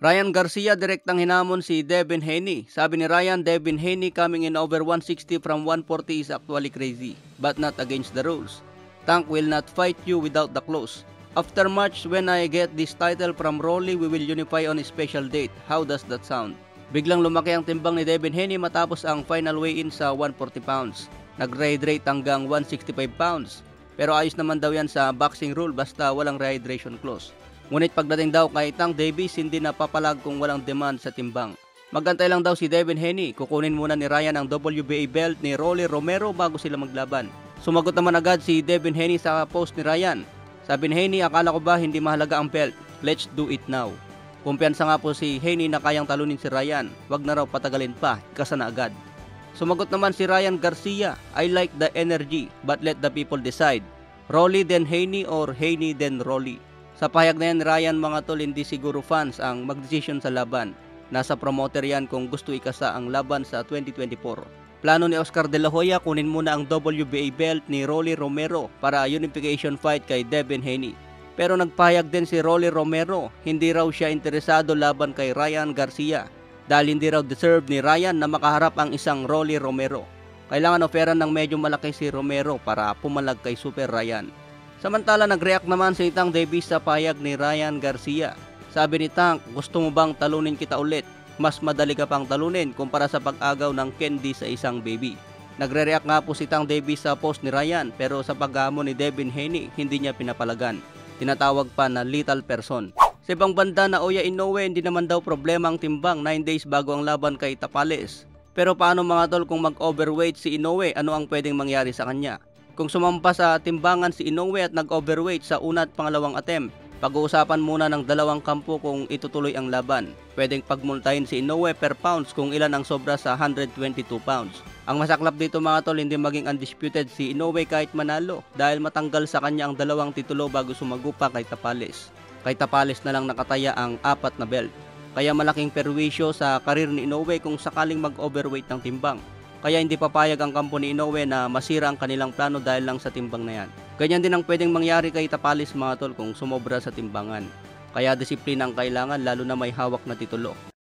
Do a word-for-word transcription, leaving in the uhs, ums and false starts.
Ryan Garcia direktang hinamon si Devin Haney. Sabi ni Ryan, Devin Haney coming in over one sixty from one forty is actually crazy, but not against the rules. Tank will not fight you without the close. After match, when I get this title from Rolly, we will unify on a special date. How does that sound? Biglang lumaki ang timbang ni Devin Haney matapos ang final weigh-in sa one forty pounds. Nag-rehydrate hanggang one sixty-five pounds. Pero ayos naman daw yan sa boxing rule basta walang rehydration clause. Ngunit pagdating daw kay Tank Davis, hindi napapalag kung walang demand sa timbang. Magantay lang daw si Devin Haney, kukunin muna ni Ryan ang W B A belt ni Rolly Romero bago sila maglaban. Sumagot naman agad si Devin Haney sa post ni Ryan. Sabi ni Haney, akala ko ba hindi mahalaga ang belt? Let's do it now. Kumpiyansa nga po si Haney na kayang talunin si Ryan, wag na raw patagalin pa, ikasa na agad. Sumagot naman si Ryan Garcia, I like the energy but let the people decide. Rolly then Haney or Haney then Rolly. Sa pahayag na yan, Ryan mga tol, hindi siguro fans ang magdesisyon sa laban. Nasa promoter yan kung gusto ikasa ang laban sa twenty twenty-four. Plano ni Oscar De La Hoya kunin muna ang W B A belt ni Rolly Romero para unification fight kay Devin Haney. Pero nagpahayag din si Rolly Romero, hindi raw siya interesado laban kay Ryan Garcia dahil hindi raw deserve ni Ryan na makaharap ang isang Rolly Romero. Kailangan oferan ng medyo malaki si Romero para pumalag kay Super Ryan. Samantala, nag-react naman si Tank Davis sa payag ni Ryan Garcia. Sabi ni Tank, gusto mo bang talunin kita ulit? Mas madali ka pang talunin kumpara sa pag-agaw ng candy sa isang baby. Nagre-react nga po si Tank Davis sa post ni Ryan pero sa pag-hamon ni Devin Haney, hindi niya pinapalagan. Tinatawag pa na lethal person. Sa ibang banda na Oya Inoue, hindi naman daw problema ang timbang nine days bago ang laban kay Tapales. Pero paano mga tol kung mag-overweight si Inoue, ano ang pwedeng mangyari sa kanya? Kung sumampa sa timbangan si Inoue at nag-overweight sa una at pangalawang attempt, pag-uusapan muna ng dalawang kampo kung itutuloy ang laban. Pwedeng pagmultahin si Inoue per pounds kung ilan ang sobra sa one twenty-two pounds. Ang masaklap dito mga tol, hindi maging undisputed si Inoue kahit manalo dahil matanggal sa kanya ang dalawang titulo bago sumagupa kay Tapales. Kay Tapales na lang nakataya ang apat na belt. Kaya malaking perwisyo sa karir ni Inoue kung sakaling mag-overweight ng timbang. Kaya hindi papayag ang kampo ni Inoue na masira ang kanilang plano dahil lang sa timbang na yan. Ganyan din ang pwedeng mangyari kay Tapales mga tol kung sumobra sa timbangan. Kaya disiplina ang kailangan lalo na may hawak na titulo.